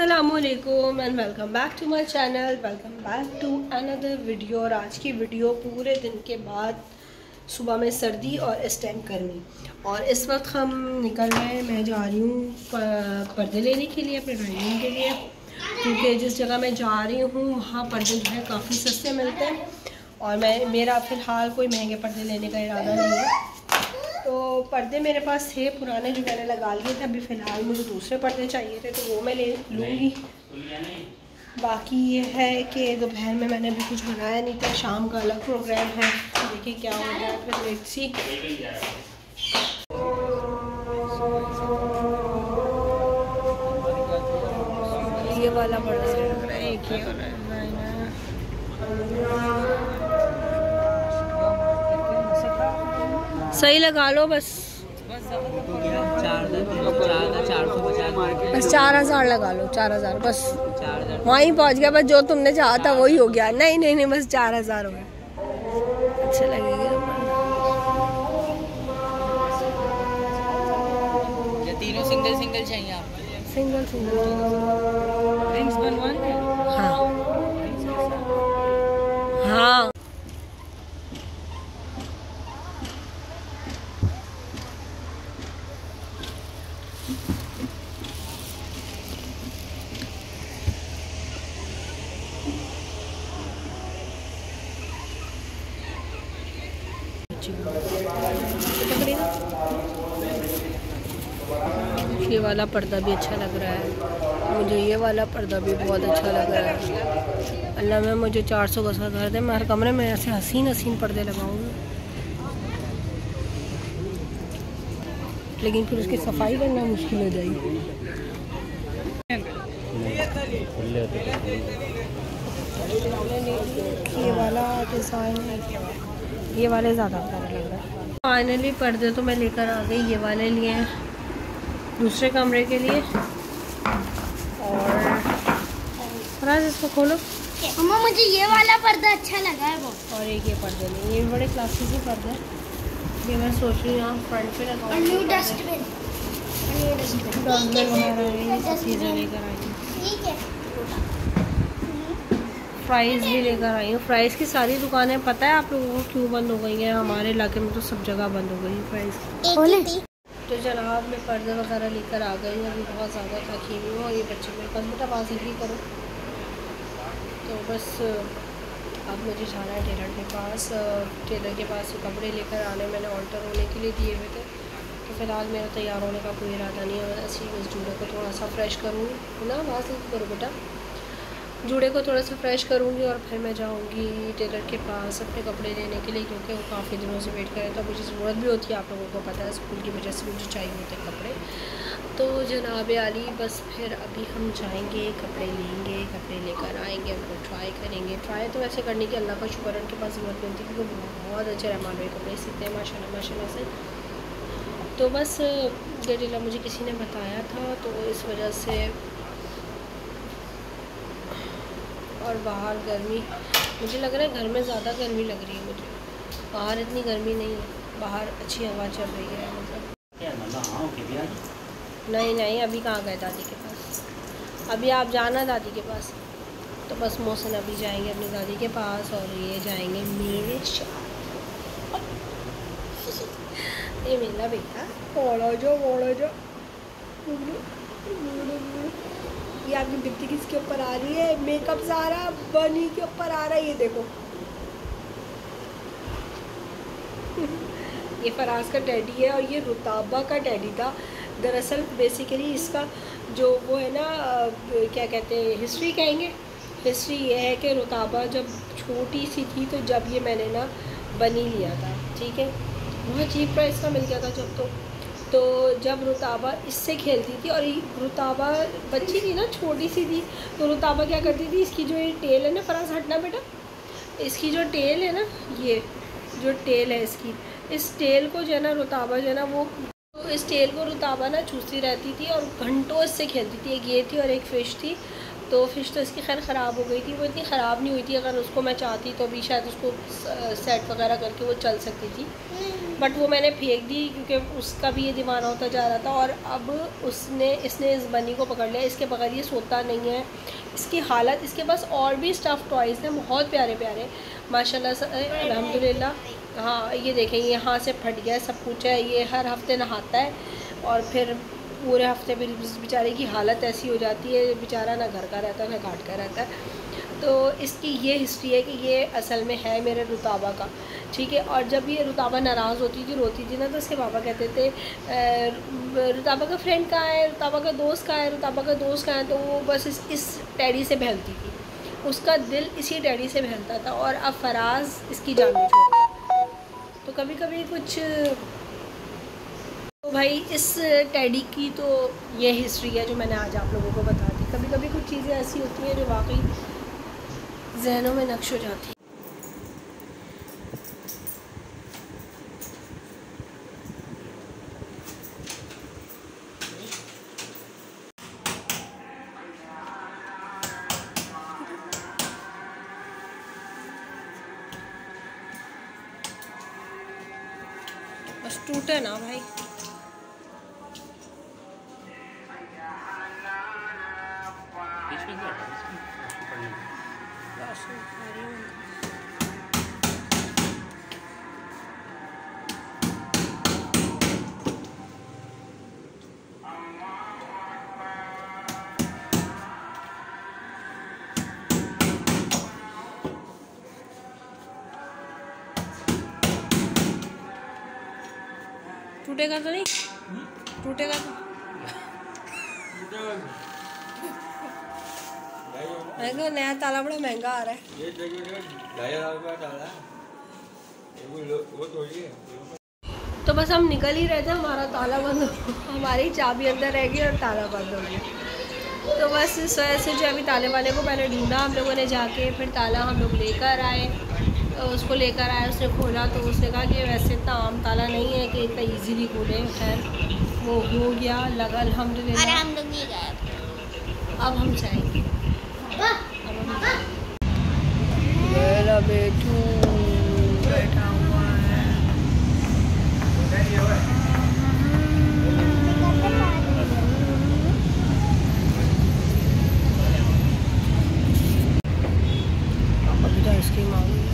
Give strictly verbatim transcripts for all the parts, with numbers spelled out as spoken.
अस्सलामुअलैकुम and welcome back to my channel. Welcome back to another video. और आज की वीडियो पूरे दिन के बाद, सुबह में सर्दी और इस टाइम गर्मी, और इस वक्त हम निकल रहे हैं। मैं जा रही हूँ पर्दे लेने के लिए अपने ड्राइंग रूम के लिए, क्योंकि जिस जगह मैं जा रही हूँ वहाँ पर्दे जो है काफ़ी सस्ते मिलते हैं और मैं मेरा फ़िलहाल कोई महंगे पर्दे लेने का इरादा नहीं है। तो पर्दे मेरे पास थे पुराने जो मैंने लगा लिए थे। अभी फ़िलहाल मुझे दूसरे पर्दे चाहिए थे तो वो मैं ले लूँगी। बाकी ये है कि दोपहर में मैंने अभी कुछ बनाया नहीं था, शाम का अलग प्रोग्राम है, देखिए क्या हो रहा है। फिर लेट्स सी। ये वाला पर्दा लग रहा है, एक ही वाला सही लगा लो बस। बस चार हजार लगा लो, चार हजार बस। वहीं पहुंच गया, बस जो तुमने चाहा था वही हो गया। नहीं नहीं नहीं, बस चार हजार हो गया। अच्छा लगेगा। तीनों सिंगल सिंगल चाहिए आपको? सिंगल सिंगल रिंग्स बनवाने हैं? हाँ हाँ। ये वाला पर्दा भी अच्छा लग रहा है मुझे, ये वाला पर्दा भी बहुत अच्छा लग रहा है। अल्लाह में मुझे चार सौ गज़ कर दे, मैं हर कमरे में ऐसे हसीन हसीन पर्दे लगाऊंगी, लेकिन फिर उसकी सफाई करना मुश्किल हो जाएगी। ये वाला डिज़ाइन, ये वाले ज़्यादा प्यारा लग रहा है। फाइनली पर्दे तो मैं लेकर आ गई। ये वाले लिए हैं दूसरे कमरे के लिए, और फराज इसको खोलो। मम्मा मुझे ये वाला पर्दा अच्छा लगा है बहुत। और एक ये पर्दे नहीं, ये बड़े क्लासिक ही पर्दे हैं। ये मैं सोच रही हूँ यहाँ फ्रंट पे लगाऊँ। न्यू डस्टबिन, न्यू डस्टबिन वगैरह चीज़ें लेकर आई हूँ। ठीक है, फ्राइज़ भी लेकर आई हूँ। फ्राइज़ की सारी दुकानें, पता है आप लोगों को क्यों बंद हो गई हैं? हमारे इलाके में तो सब जगह बंद हो गई फ्राइज़। तो जनाब मैं पर्दे वगैरह लेकर आ गई हूँ। अभी बहुत ज़्यादा थकी हुई हूँ और ये बच्चे मेरे पास, बेटा बात ही करो। तो बस अब मुझे जाना है टेलर के पास। टेलर के पास कपड़े लेकर आने मैंने ऑल्टर होने के लिए दिए हुए थे। तो फ़िलहाल मेरा तैयार होने का कोई इरादा नहीं है। मैं ऐसे ही बस जूड़े को थोड़ा सा फ्रेश करूँगी ना, बात ही करो बेटा, जूड़े को थोड़ा सा फ्रेश करूँगी और फिर मैं जाऊँगी टेलर के पास अपने कपड़े लेने के लिए, क्योंकि वो काफ़ी दिनों से वेट करें। तो मुझे ज़रूरत भी होती है, आप लोगों को पता है, स्कूल की वजह से मुझे चाहिए होते हैं कपड़े। तो जनाब आली बस फिर अभी हम जाएंगे, कपड़े लेंगे, कपड़े लेकर आएंगे, उनको ट्राई करेंगे। ट्राई तो वैसे करने की अल्लाह का शुक्र है, उनके पास ज़रूरत नहीं होती क्योंकि बहुत अच्छे रहमान भाई कपड़े सीखते हैं माशाल्लाह माशाल्लाह से। तो बस ये टेलर मुझे किसी ने बताया था, तो इस वजह से। और बाहर गर्मी, मुझे लग रहा है घर में ज़्यादा गर्मी लग रही है मुझे, बाहर इतनी गर्मी नहीं है। बाहर अच्छी हवा चल रही है मतलब। नहीं नहीं, अभी कहाँ गए दादी के पास? अभी आप जाना दादी के पास। तो बस मौसम अभी जाएंगे अपनी दादी के पास और ये जाएंगे मेरे शहर। ये मेरा बेटा बोलो जो बोलो जो। ये आपकी बिक्ती किसके ऊपर आ रही है? मेकअप सारा बनी के ऊपर आ रहा है, ये देखो। ये फराज का डैडी है और ये रुताबा का डैडी था। दरअसल बेसिकली इसका जो वो है ना, क्या कहते हैं, हिस्ट्री कहेंगे। हिस्ट्री ये है कि रुताबा जब छोटी सी थी तो जब ये मैंने ना बनी लिया था, ठीक है, बहुत चीप प्राइस का मिल गया था जब। तो तो जब रुताबा इससे खेलती थी, और रुताबा बच्ची थी ना, छोटी सी थी, तो रुताबा क्या करती थी, इसकी जो ये टेल है ना, फराज हटना बेटा, इसकी जो टेल है ना, ये जो टेल है इसकी, इस टेल को जो है ना रुताबा जो है ना, वो तो इस टेल को रुताबा ना चूसती रहती थी और घंटों इससे खेलती थी। एक ये थी और एक फ़िश थी। तो फ़िश तो इसकी खैर ख़राब हो गई थी, वो इतनी ख़राब नहीं हुई थी, अगर उसको मैं चाहती तो अभी शायद उसको सेट वगैरह करके वो चल सकती थी, बट वो मैंने फेंक दी क्योंकि उसका भी ये दीवाना होता जा रहा था। और अब उसने इसने इस बनी को पकड़ लिया, इसके बगैर ये सोता नहीं है, इसकी हालत। इसके पास और भी स्टफ़ टॉयज़ हैं बहुत प्यारे प्यारे माशाल्लाह से, अल्हम्दुलिल्लाह। हाँ ये देखें, यहाँ से फट गया सब कुछ है, ये हर हफ्ते नहाता है और फिर पूरे हफ्ते फिर बेचारे की हालत ऐसी हो जाती है, बेचारा ना घर का रहता है ना घाट का रहता है। तो इसकी ये हिस्ट्री है कि ये असल में है मेरे रुताबा का, ठीक है। और जब ये रुताबा नाराज़ होती थी, रोती थी ना, तो इसके पापा कहते थे रुताबा का फ्रेंड कहाँ है, रुताबा का दोस्त कहाँ है, रुताबा का दोस्त कहाँ है। तो वो बस इस इस टैडी से बहलती थी, उसका दिल इसी टैडी से बहलता था। और अब फराज इसकी जान नहीं छोड़ता। तो कभी कभी कुछ, तो भाई इस टैडी की तो ये हिस्ट्री है जो मैंने आज आप लोगों को बता दी। कभी कभी कुछ चीज़ें ऐसी होती हैं जो वाकई जहनों में नक्श हो जाती है। बस टूटे ना भाई। टूटेगा तो नहीं, टूटेगा तो महंगा, नया ताला बड़ा महंगा आ रहा है। ये ढाई हजार रुपया ताला, वो थोड़ी है। तो बस हम निकल ही रहे थे, हमारा ताला बंद हो, हमारी चाबी अंदर रह गई और ताला बंद हो गया। तो बस इस वजह से जो अभी ताले वाले को पहले ढूंढा हम लोगों ने जाके, फिर ताला हम लोग लेकर आए, उसको लेकर आए, उसने खोला तो उसने कहा कि वैसे इतना आम ताला नहीं है कि इतना इजीली खोले। खैर वो हो गया, लगा अल्हम्दुलिल्लाह। अरे हम लोग नहीं गए, अब हम जाएंगे। मेरा बेटू बैठा हुआ है। अभी तो आइसक्रीम आ गई।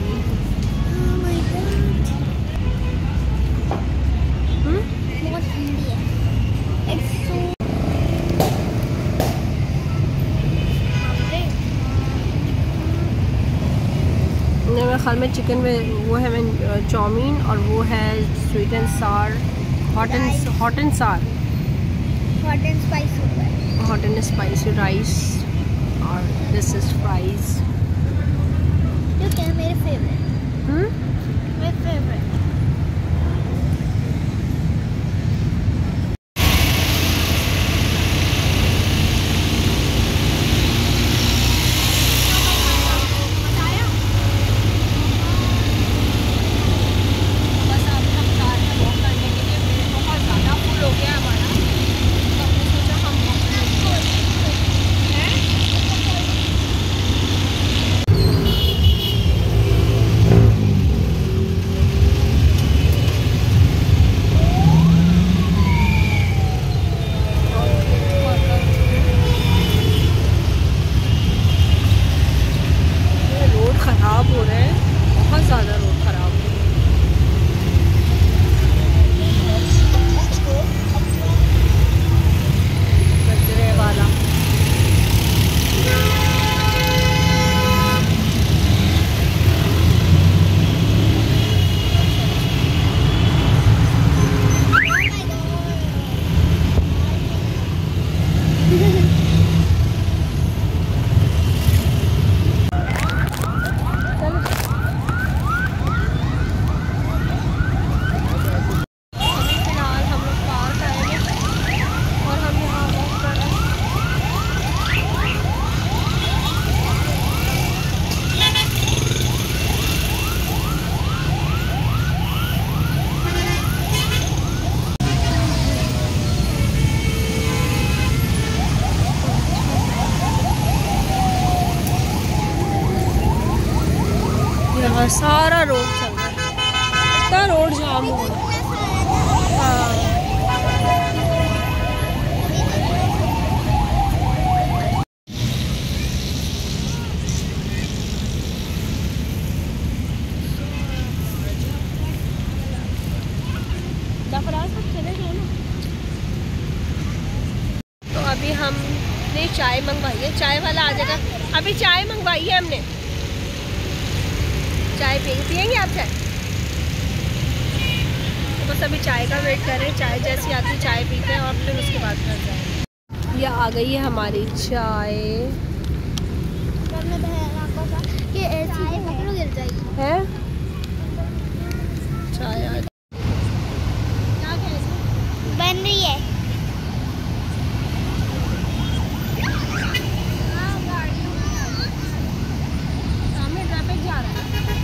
मेरे ख्याल में चिकन में वो है चाउमीन और वो है sweet and sour, hot and hot and sour, hot and spicy, hot and spicy rice और दिस इज फ्राइज। जो क्या मेरे फेवरेट, हम्म मेरे फेवरेट। सारा रोड चल रहा है, इतना रोड जाम हो रहा है। हाँ तो अभी हमने चाय मंगवाई है, चाय वाला आ जाएगा। अभी चाय मंगवाई है हमने, चाय पियेंगे पियेंगे आप चाय? तो बस अभी चाय का वेट कर रहे हैं, चाय जैसी आती है चाय पीते हैं और फिर उसके बाद घर जाएंगे। ये आ गई है हमारी चाय। ये ऐसी गिर जाएगी है चाय आ बन रही है। सामने ट्रैफिक जा रहा है।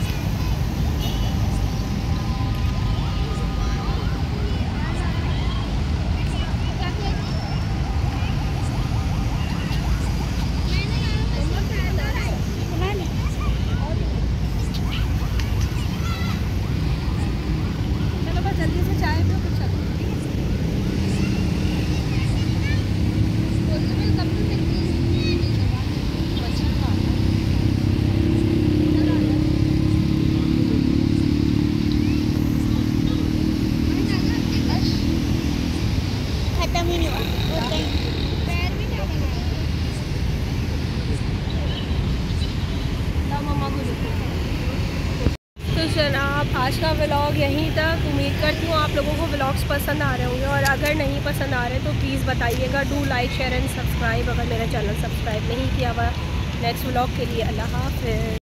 चलो बस जल्दी से चाय पियो कुछ चलो। खत्म ही नहीं हुआ। तो जनाब आज का व्लॉग यहीं तक। उम्मीद करती हूँ आप लोगों को व्लॉग्स पसंद आ रहे होंगे, और अगर नहीं पसंद आ रहे तो प्लीज़ बताइएगा। Do like share and subscribe अगर मेरा चैनल सब्सक्राइब नहीं किया हुआ। नेक्स्ट व्लॉग के लिए अल्लाह हाफ़िज़।